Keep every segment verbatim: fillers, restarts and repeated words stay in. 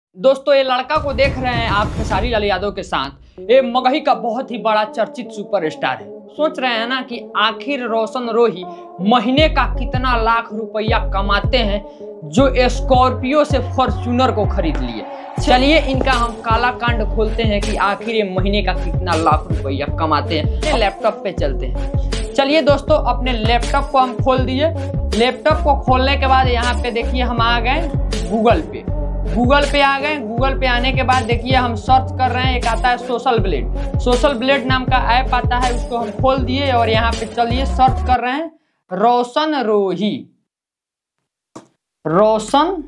दोस्तों ये लड़का को देख रहे हैं आप खेसारी लाल यादव के साथ, ये मगही का बहुत ही बड़ा चर्चित सुपरस्टार है। सोच रहे हैं ना कि आखिर रोशन रोही महीने का कितना लाख रुपया कमाते हैं जो स्कॉर्पियो से फॉर्च्यूनर को खरीद लिए। चलिए इनका हम काला कांड खोलते हैं कि आखिर ये महीने का कितना लाख रुपया कमाते हैं। लैपटॉप पे चलते हैं। चलिए दोस्तों अपने लैपटॉप को हम खोल दिए। लैपटॉप को खोलने के बाद यहाँ पे देखिए हम आ गए गूगल पे गूगल पे आ गए। गूगल पे आने के बाद देखिए हम सर्च कर रहे हैं, एक आता है सोशल ब्लेड। सोशल ब्लेड नाम का ऐप आता है, उसको हम खोल दिए और यहाँ पे चलिए सर्च कर रहे हैं रोशन रोही। रोशन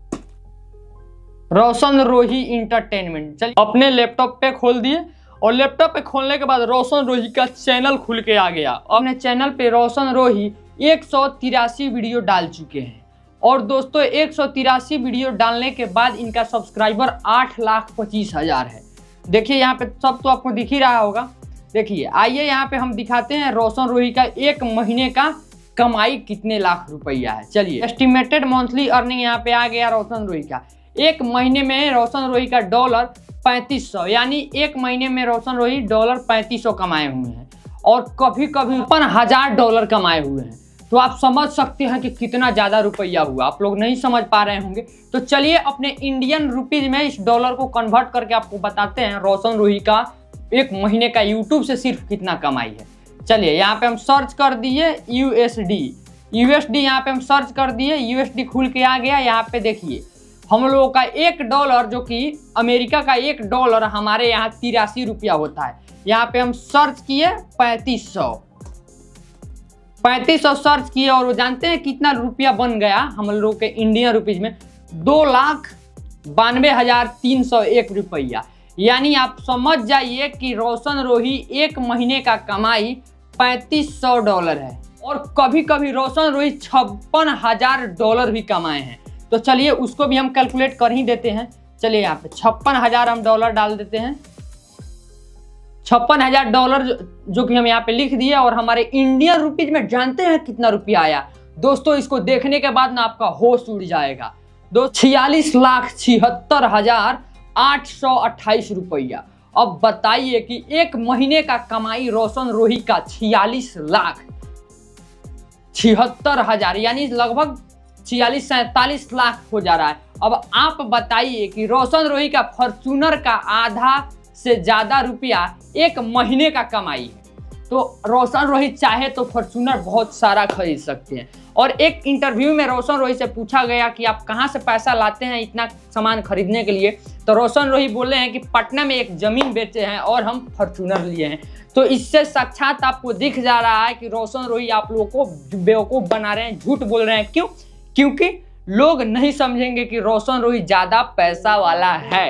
रोशन रोही इंटरटेनमेंट। चलिए अपने लैपटॉप पे खोल दिए और लैपटॉप पे खोलने के बाद रोशन रोही का चैनल खुल के आ गया। अपने चैनल पे रोशन रोही एक सौ तिरासी वीडियो डाल चुके हैं और दोस्तों एक सौ तिरासी वीडियो डालने के बाद इनका सब्सक्राइबर आठ लाख पच्चीस हजार है। देखिए यहाँ पे सब तो आपको दिख ही रहा होगा। देखिए आइए यहाँ पे हम दिखाते हैं रोशन रोही का एक महीने का कमाई कितने लाख रुपया है। चलिए एस्टिमेटेड मंथली अर्निंग यहाँ पे आ गया रोशन रोही का। एक महीने में रोशन रोही का डॉलर पैंतीस सौ, यानी एक महीने में रोशन रोही डॉलर पैंतीस सौ कमाए हुए हैं और कभी कभी पचपन हजार डॉलर कमाए हुए हैं। तो आप समझ सकते हैं कि कितना ज़्यादा रुपया हुआ। आप लोग नहीं समझ पा रहे होंगे तो चलिए अपने इंडियन रुपीज में इस डॉलर को कन्वर्ट करके आपको बताते हैं रोशन रोही का एक महीने का यूट्यूब से सिर्फ कितना कमाई है। चलिए यहाँ पे हम सर्च कर दिए यूएसडी यूएसडी यहाँ पे हम सर्च कर दिए, यूएसडी खुल के आ गया। यहाँ पे देखिए हम लोगों का एक डॉलर जो कि अमेरिका का एक डॉलर हमारे यहाँ तिरासी रुपया होता है। यहाँ पे हम सर्च किए पैंतीस सौ पैंतीस सौ सर्च किए और वो जानते हैं कितना रुपया बन गया हम लोग के इंडियन रुपीज में, दो लाख बानवे हजार तीन सौ एक रुपया। यानी आप समझ जाइए कि रोशन रोही एक महीने का कमाई पैंतीस सौ डॉलर है और कभी कभी रोशन रोही छप्पन हजार डॉलर भी कमाए हैं। तो चलिए उसको भी हम कैलकुलेट कर ही देते हैं। चलिए यहाँ पे छप्पन हजार हम डॉलर डाल देते हैं। छप्पन हजार डॉलर जो, जो कि हम यहाँ पे लिख दिए और हमारे इंडियन रुपीज में जानते हैं कितना रुपया आया। दोस्तों इसको देखने के बाद ना आपका होश उड़ जाएगा। दो छियालीस लाख छिहत्तर हजार आठ सौ अट्ठाईस रुपया। अब बताइए कि एक महीने का कमाई रोशन रोही का छियालीस लाख छिहत्तर हजार यानी लगभग छियालीस सैतालीस लाख हो जा रहा है। अब आप बताइए कि रोशन रोही का फॉर्च्यूनर का आधा से ज्यादा रुपया एक महीने का कमाई है। तो रोशन रोही चाहे तो फॉर्च्यूनर बहुत सारा खरीद सकते हैं। और एक इंटरव्यू में रोशन रोही से पूछा गया कि आप कहां से पैसा लाते हैं इतना सामान खरीदने के लिए, तो रोशन रोही बोले हैं कि पटना में एक जमीन बेचे हैं और हम फॉर्च्यूनर लिए हैं। तो इससे साक्षात आपको दिख जा रहा है कि रोशन रोही आप लोगों को बेवकूफ बना रहे हैं, झूठ बोल रहे हैं। क्यों? क्योंकि लोग नहीं समझेंगे कि रोशन रोही ज्यादा पैसा वाला है।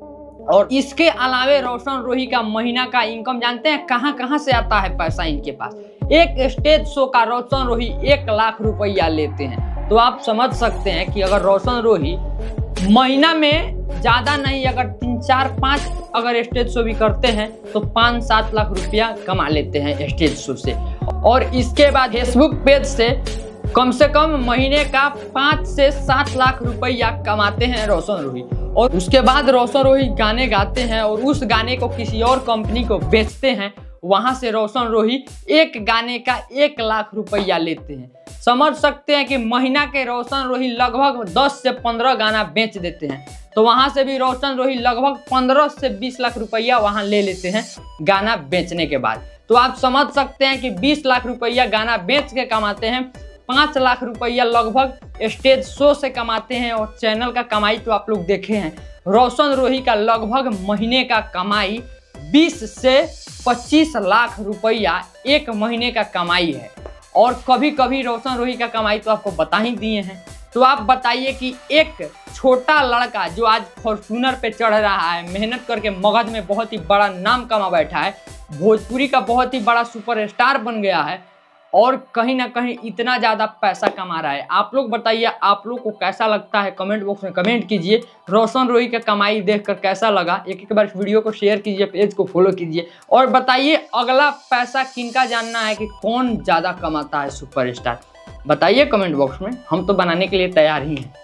और इसके अलावे रोशन रोही का महीना का इनकम जानते हैं कहां कहां से आता है पैसा इनके पास। एक स्टेज शो का रोशन रोही एक लाख रुपया लेते हैं। तो आप समझ सकते हैं कि अगर रोशन रोही महीना में ज्यादा नहीं अगर तीन चार पांच अगर स्टेज शो भी करते हैं तो पाँच सात लाख रुपया कमा लेते हैं स्टेज शो से। और इसके बाद फेसबुक पेज से कम से कम महीने का पाँच से सात लाख रुपया कमाते हैं रोशन रोही। और उसके बाद रोशन रोही गाने गाते हैं और उस गाने को किसी और कंपनी को बेचते हैं, वहां से रोशन रोही एक गाने का एक लाख रुपया लेते हैं। समझ सकते हैं कि महीना के रोशन रोही लगभग दस से पंद्रह गाना बेच देते हैं। तो वहां से भी रोशन रोही लगभग पंद्रह से बीस लाख रुपया वहां ले लेते हैं गाना बेचने के बाद। तो आप समझ सकते हैं कि बीस लाख रुपया गाना बेच के कमाते हैं, पाँच लाख रुपया लगभग स्टेज शो से कमाते हैं। और चैनल का कमाई तो आप लोग देखे हैं, रोशन रोही का लगभग महीने का कमाई बीस से पच्चीस लाख रुपया एक महीने का कमाई है। और कभी कभी रोशन रोही का कमाई तो आपको बता ही दिए हैं। तो आप बताइए कि एक छोटा लड़का जो आज फॉर्च्यूनर पे चढ़ रहा है, मेहनत करके मगध में बहुत ही बड़ा नाम कमा बैठा है, भोजपुरी का बहुत ही बड़ा सुपरस्टार बन गया है और कहीं ना कहीं इतना ज़्यादा पैसा कमा रहा है। आप लोग बताइए आप लोग को कैसा लगता है, कमेंट बॉक्स में कमेंट कीजिए। रोशन रोही का कमाई देखकर कैसा लगा, एक एक बार वीडियो को शेयर कीजिए, पेज को फॉलो कीजिए और बताइए अगला पैसा किनका जानना है कि कौन ज़्यादा कमाता है सुपरस्टार, बताइए कमेंट बॉक्स में। हम तो बनाने के लिए तैयार ही हैं।